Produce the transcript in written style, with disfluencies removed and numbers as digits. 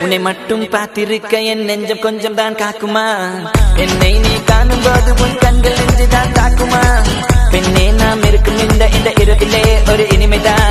உன்னை மட்டும் பார்த்திருக்க என் நெஞ்சம் கொஞ்சம் தான் காக்குமா என்னை நீ காணும் போது உன் கண்கள் நெஞ்சுதான் தாக்குமா பெண்ணே நாம் இருக்கும் இந்த இரவிலே ஒரு இனிமைதான்